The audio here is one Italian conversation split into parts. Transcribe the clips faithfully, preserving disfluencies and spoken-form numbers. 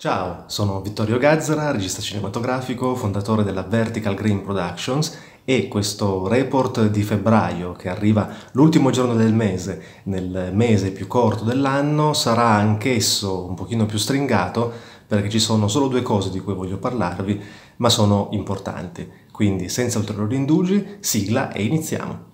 Ciao, sono Vittorio Gazzara, regista cinematografico, fondatore della Vertical Green Productions, e questo report di febbraio, che arriva l'ultimo giorno del mese, nel mese più corto dell'anno, sarà anch'esso un pochino più stringato perché ci sono solo due cose di cui voglio parlarvi, ma sono importanti. Quindi senza ulteriori indugi, sigla e iniziamo!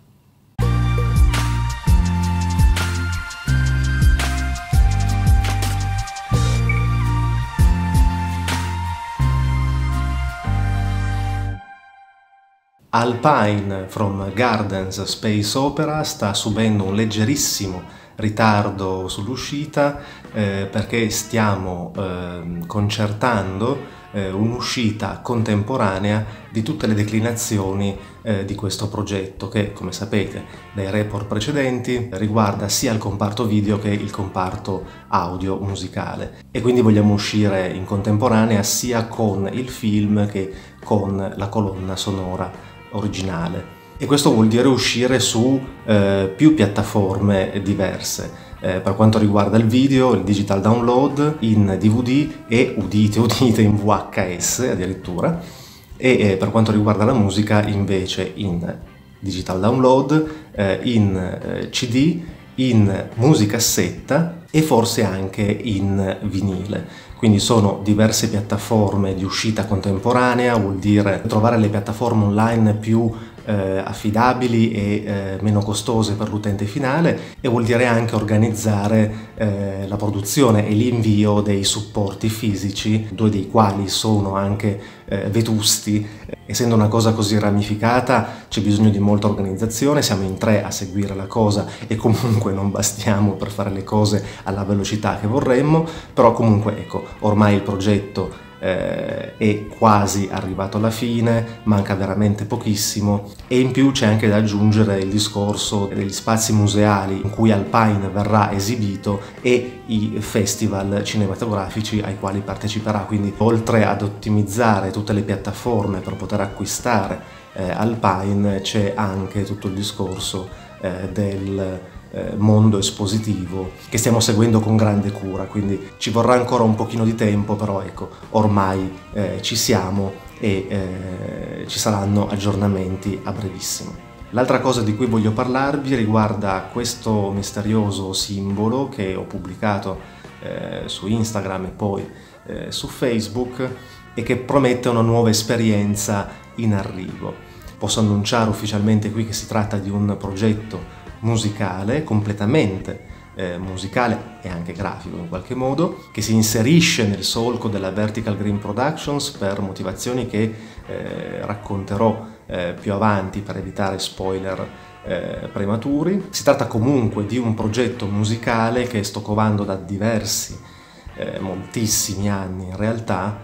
Alpine from Gardens Space Opera sta subendo un leggerissimo ritardo sull'uscita eh, perché stiamo eh, concertando eh, un'uscita contemporanea di tutte le declinazioni eh, di questo progetto che, come sapete dai report precedenti, riguarda sia il comparto video che il comparto audio musicale, e quindi vogliamo uscire in contemporanea sia con il film che con la colonna sonora originale, e questo vuol dire uscire su eh, più piattaforme diverse. Eh, per quanto riguarda il video, il digital download in D V D e, udite udite, in V H S addirittura, e eh, per quanto riguarda la musica invece in digital download, eh, in eh, C D, in musicassetta e forse anche in vinile. Quindi sono diverse piattaforme di uscita contemporanea, vuol dire trovare le piattaforme online più eh, affidabili e eh, meno costose per l'utente finale, e vuol dire anche organizzare eh, la produzione e l'invio dei supporti fisici, due dei quali sono anche eh, vetusti. Essendo una cosa così ramificata c'è bisogno di molta organizzazione, siamo in tre a seguire la cosa e comunque non bastiamo per fare le cose alla velocità che vorremmo, però comunque ecco, ormai il progetto eh, è quasi arrivato alla fine, manca veramente pochissimo, e in più c'è anche da aggiungere il discorso degli spazi museali in cui Alpine verrà esibito e i festival cinematografici ai quali parteciperà. Quindi oltre ad ottimizzare tutte le piattaforme per poter acquistare eh, Alpine, c'è anche tutto il discorso eh, del eh, mondo espositivo che stiamo seguendo con grande cura, quindi ci vorrà ancora un pochino di tempo, però ecco, ormai eh, ci siamo e eh, ci saranno aggiornamenti a brevissimo. L'altra cosa di cui voglio parlarvi riguarda questo misterioso simbolo che ho pubblicato eh, su Instagram e poi eh, su Facebook, e che promette una nuova esperienza in arrivo. Posso annunciare ufficialmente qui che si tratta di un progetto musicale, completamente eh, musicale e anche grafico in qualche modo, che si inserisce nel solco della Vertical Green Productions per motivazioni che eh, racconterò eh, più avanti per evitare spoiler eh, prematuri. Si tratta comunque di un progetto musicale che sto covando da diversi, eh, moltissimi anni in realtà,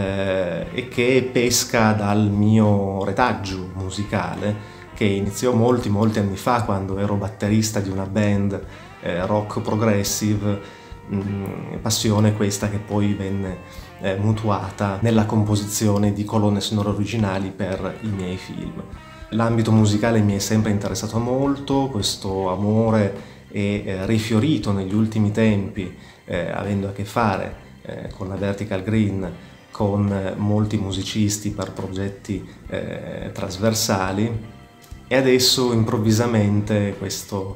eh, e che pesca dal mio retaggio musicale che iniziò molti molti anni fa quando ero batterista di una band eh, rock progressive, mh, passione questa che poi venne eh, mutuata nella composizione di colonne sonore originali per i miei film. L'ambito musicale mi è sempre interessato molto, questo amore è eh, rifiorito negli ultimi tempi eh, avendo a che fare eh, con la Vertical Green, con eh, molti musicisti per progetti eh, trasversali. E adesso improvvisamente questo,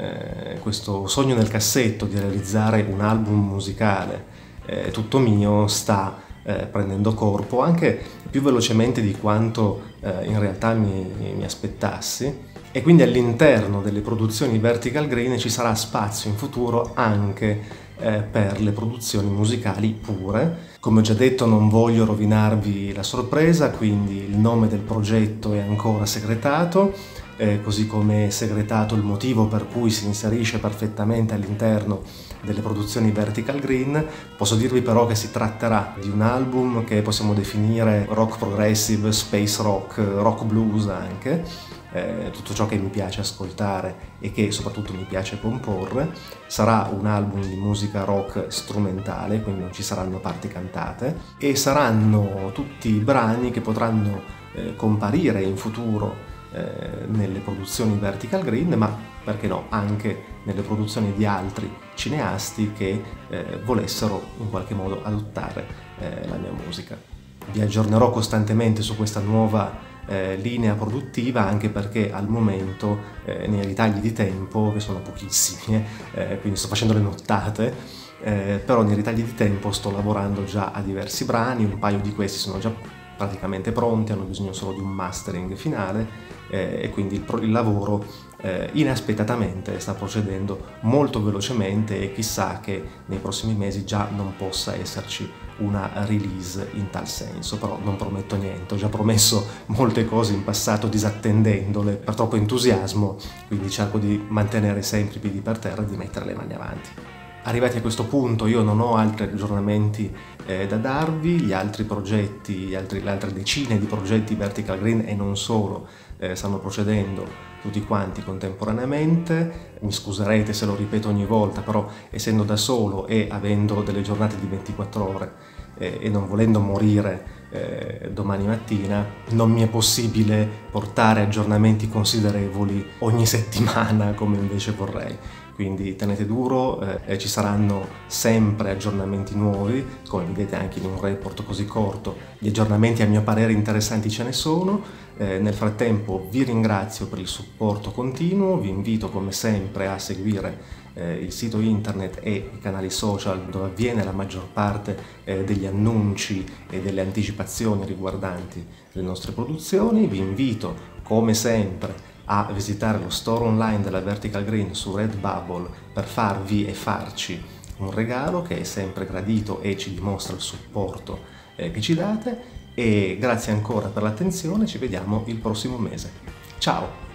eh, questo sogno nel cassetto di realizzare un album musicale eh, tutto mio sta eh, prendendo corpo, anche più velocemente di quanto eh, in realtà mi, mi aspettassi, e quindi all'interno delle produzioni Vertical Green ci sarà spazio in futuro anche eh, per le produzioni musicali pure. Come ho già detto, non voglio rovinarvi la sorpresa, quindi il nome del progetto è ancora segretato, eh, così come è segretato il motivo per cui si inserisce perfettamente all'interno delle produzioni Vertical Green. Posso dirvi però che si tratterà di un album che possiamo definire rock progressive, space rock, rock blues anche, eh, tutto ciò che mi piace ascoltare e che soprattutto mi piace comporre. Sarà un album di musica rock strumentale, quindi non ci saranno parti cantate, e saranno tutti brani che potranno eh, comparire in futuro eh, nelle produzioni Vertical Green, ma perché no, anche nelle produzioni di altri cineasti che eh, volessero in qualche modo adottare eh, la mia musica. Vi aggiornerò costantemente su questa nuova eh, linea produttiva, anche perché al momento eh, nei ritagli di tempo, che sono pochissimi, eh, quindi sto facendo le nottate, eh, però nei ritagli di tempo sto lavorando già a diversi brani, un paio di questi sono già praticamente pronti, hanno bisogno solo di un mastering finale eh, e quindi il, il lavoro eh, inaspettatamente sta procedendo molto velocemente e chissà che nei prossimi mesi già non possa esserci una release in tal senso, però non prometto niente, ho già promesso molte cose in passato disattendendole per troppo entusiasmo, quindi cerco di mantenere sempre i piedi per terra e di mettere le mani avanti. Arrivati a questo punto io non ho altri aggiornamenti eh, da darvi, gli altri progetti, gli altri, le altre decine di progetti Vertical Green e non solo eh, stanno procedendo tutti quanti contemporaneamente. Mi scuserete se lo ripeto ogni volta, però essendo da solo e avendo delle giornate di ventiquattro ore eh, e non volendo morire eh, domani mattina, non mi è possibile portare aggiornamenti considerevoli ogni settimana come invece vorrei. Quindi tenete duro, eh, ci saranno sempre aggiornamenti nuovi, come vedete anche in un report così corto, gli aggiornamenti a mio parere interessanti ce ne sono. Eh, nel frattempo vi ringrazio per il supporto continuo, vi invito come sempre a seguire eh, il sito internet e i canali social dove avviene la maggior parte eh, degli annunci e delle anticipazioni riguardanti le nostre produzioni. Vi invito come sempre a visitare lo store online della Vertical Green su Redbubble per farvi e farci un regalo che è sempre gradito e ci dimostra il supporto eh, che ci date, e grazie ancora per l'attenzione, ci vediamo il prossimo mese. Ciao!